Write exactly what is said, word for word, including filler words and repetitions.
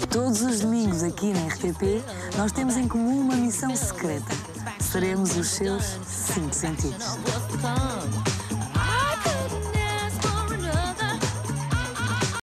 Todos os domingos aqui na R T P, nós temos em comum uma missão secreta. Seremos os seus cinco sentidos.